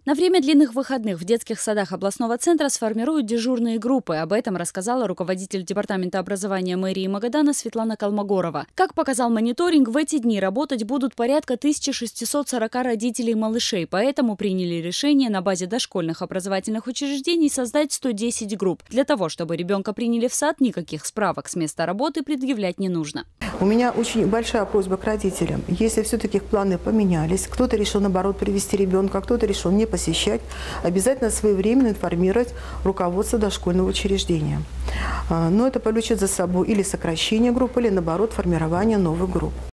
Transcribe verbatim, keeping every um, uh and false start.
На время длинных выходных в детских садах областного центра сформируют дежурные группы. Об этом рассказала руководитель департамента образования мэрии Магадана Светлана Колмогорова. Как показал мониторинг, в эти дни работать будут порядка тысячи шестисот сорока родителей малышей. Поэтому приняли решение на базе дошкольных образовательных учреждений создать сто десять групп. Для того, чтобы ребенка приняли в сад, никаких справок с места работы предъявлять не нужно. У меня очень большая просьба к родителям. Если все-таки планы поменялись, кто-то решил, наоборот, привести ребенка, кто-то решил не посещать, обязательно своевременно информировать руководство дошкольного учреждения. Но это повлечет за собой или сокращение группы, или, наоборот, формирование новых групп.